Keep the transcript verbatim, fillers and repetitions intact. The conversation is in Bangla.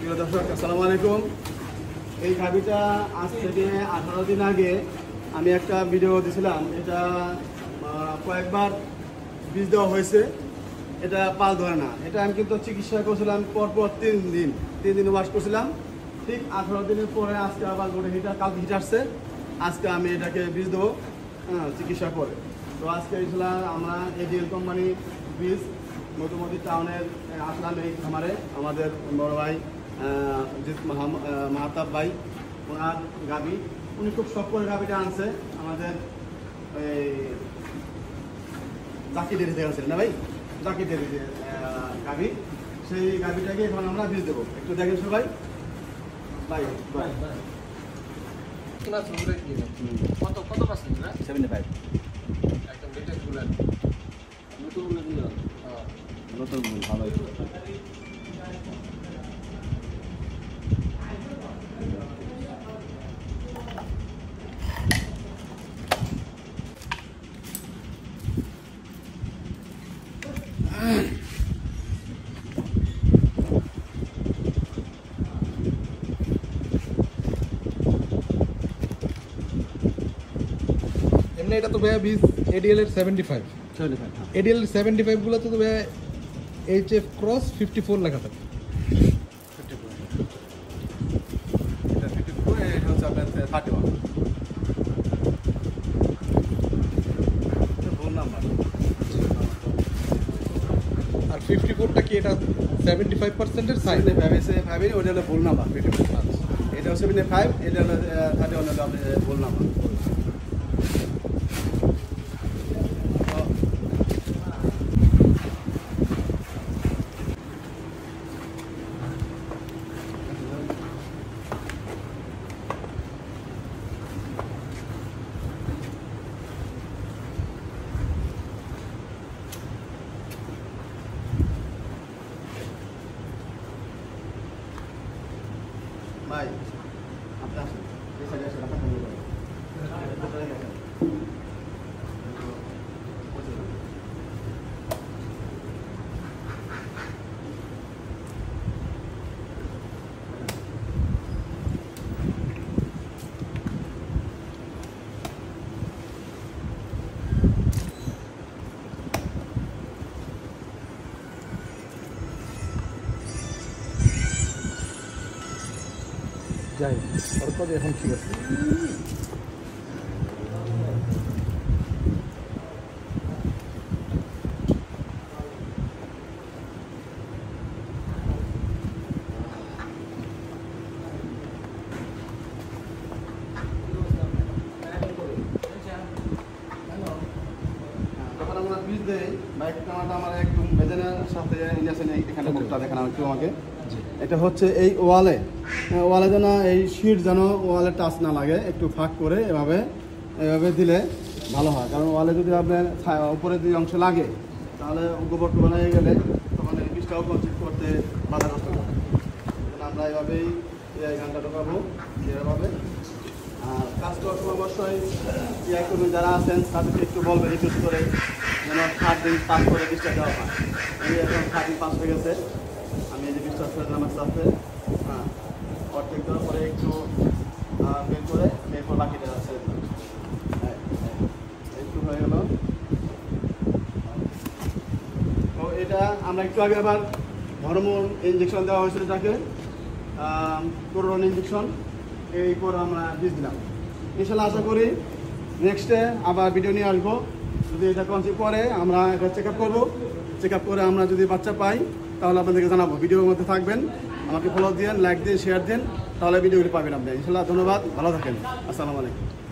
প্রিয় দর্শক আসসালামু আলাইকুম। এই গাভীটা আজ থেকে আঠারো দিন আগে আমি একটা ভিডিও দিয়েছিলাম। এটা কয়েকবার বীজ দেওয়া হয়েছে, এটা পাল ধরে না। এটা আমি কিন্তু চিকিৎসা করছিলাম পরপর তিন দিন তিন দিন ওয়াশ করছিলাম। ঠিক আঠারো দিনের পরে আজকে আবার গোটে হিটার কালকে হিট আসছে। আজকে আমি এটাকে বীজ দেবো হ্যাঁ চিকিৎসা করে। তো আজকে ইনশাল্লাহ আমরা এডিএল কোম্পানি বীজ মধুমতি টাউনের আসলাম এই খামারে। আমাদের বড় ভাই জিৎ মাহাতাব ভাই, ওনার গাভী, উনি খুব শখ করে গাভীটা আনছে আমাদের এই জাকি ডেরি থেকে আনছিলেন না ভাই, জাকি ডেরি গাভী। সেই গাভীটাকে এখন আমরা বীজ দেবো। একটু দেখেন সবাই ভাই। কত কত পার্সেন্ট না সেভেন্টি ফাইভ একদম লেটেস্ট গুলার নতুন গুলো হ্যাঁ নতুন ভালো। এমনি এটা তো ভাইয়া বীজ এডিএল এর seventy five seventy five ADL এর সেভেন্টি ফাইভ গুলো তো ভাইয়া H F cross fifty four লেখা থাকে। ফিফটি ফোর এটা ফিফটি ফোর এটা হচ্ছে আপনার থার্টি ওয়ান ভুল নাম্বার। আর ফিফটি ফোরটা কি এটা সেভেন্টি ফাইভ পার্সেন্টের সাইজ? সেভেন্টি ফাইভ এসে ফাইভ ওটা হলো ভুল নাম্বার। ফিফটি ফাইভ এটা হচ্ছে সেভেন্টি ফাইভ, এটা হলো থার্টি ওয়ান হলো আপনি ভুল নাম্বার। ভাই আপনি আসেন এই সাইডে আসেন, আপনার ফোন করবেন। যাই তারপরে এখন ঠিক আছে। যখন আমরা বীজ দেই বাইক কামাটা আমার একদম বেজেনের সাথে ইন্ডাস্ট্রি এখানে মুখটা দেখানো একটু আমাকে। এটা হচ্ছে এই ওয়ালে ওয়ালে যেন এই শিট যেন ওয়ালে টাচ না লাগে, একটু ফাঁক করে এভাবে এভাবে দিলে ভালো হয়। কারণ ওয়ালে যদি আপনার উপরের দিকে অংশ লাগে তাহলে গোবর টোবর হয়ে গেলে তখন এই বীজটাও কনসিড করতে বাধা নষ্ট করে। আমরা এভাবেই এই গানটা ঢোকাবো এভাবে। আর কাজ করার সময় অবশ্যই ইয়া করবেন, যারা আছেন তাদেরকে একটু বলবেন রিকোয়েস্ট করে যেন ষাট দিন পাস করে বীজটা দেওয়া হয়। এই এখন ষাট দিন পাস হয়ে গেছে, আমি এই যে বীজটা ছেড়ে দিলাম আস্তে আস্তে। হ্যাঁ অর্ধেক দেওয়ার পরে একটু বের করে এরপর বাকিটা ছেড়ে দিলাম। হ্যাঁ একটু হয়ে গেল। তো এটা আমরা একটু আগে আবার হরমোন ইঞ্জেকশন দেওয়া হয়েছিল, এটাকে করোনা ইঞ্জেকশন। এই করে আমরা বীজ দিলাম। ইনশাল্লাহ আশা করি নেক্সটে আবার ভিডিও নিয়ে আসবো। যদি এটা কনসিভ করে আমরা এটা চেক আপ করবো। চেক আপ করে আমরা যদি বাচ্চা পাই তাহলে আপনাদেরকে জানাবো। ভিডিওর মধ্যে থাকবেন, আমাকে ফলো দিন, লাইক দিন, শেয়ার দিন, তাহলে ভিডিওগুলি পাবেন আপনি। ইনশাল্লাহ ধন্যবাদ, ভালো থাকেন, আসসালামু আলাইকুম।